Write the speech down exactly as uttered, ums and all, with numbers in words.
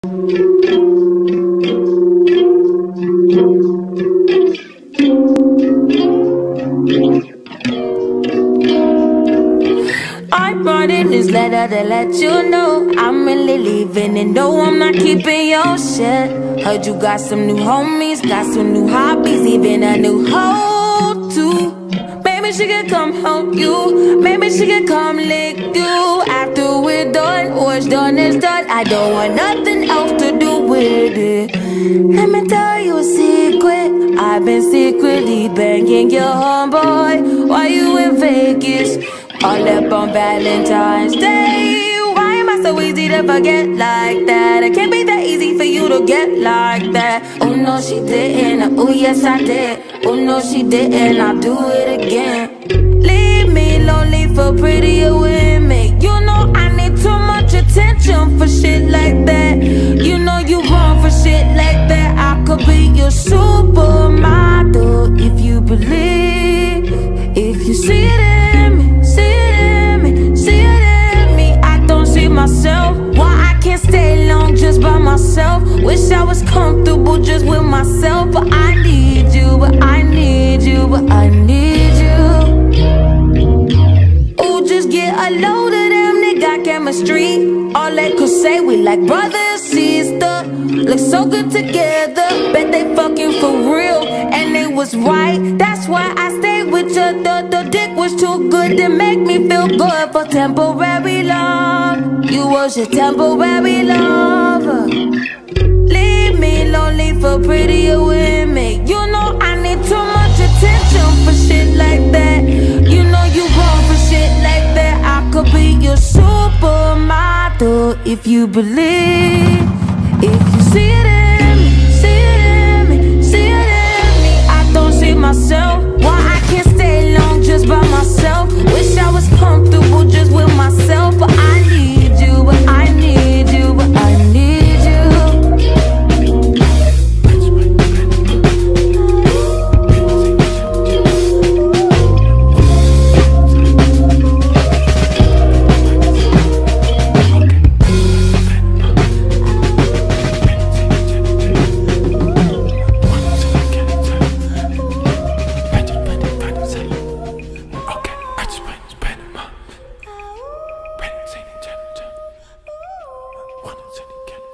I brought in this letter to let you know I'm really leaving, and no, I'm not keeping your shit. Heard you got some new homies, got some new hobbies, even a new hoe too. Maybe she could come help you, maybe she could come lick you. After we're done, what's done is done. I don't want nothing else to do with it. Let me tell you a secret, I've been secretly banging your homeboy while you in Vegas, all up on Valentine's Day. Why am I so easy to forget like that? It can't be that easy for you to get like that. Oh no, she didn't, oh yes I did. Oh no, she didn't, I'll do it again. Leave me lonely for prettier women. You know I need too much attention for shit like that. You know you wrong for shit like that. I could be your supermodel if you believe. If you see it in me, see it in me, see it in me. I don't see myself, why I can't stay long just by myself. Wish I was comfortable just with myself, but I need you, but I need you, but I need you. Ooh, just get a load of them, they got chemistry. All they could say, we like brother and sister. Look so good together, bet they fucking for real, and they was right. That's why I stayed with you. The, the dick was too good to make me feel good for temporary love. You was your temporary lover. Leave me lonely for prettier women. You know I need too much attention for shit like that. You know you wrong for shit like that. I could be your supermodel if you believe. If you see it in me, see it in me, see it in me. I don't see myself, why I can't stay long just by myself. Wish I was comfortable just with myself, but I need you, but I need you, but I need One, two,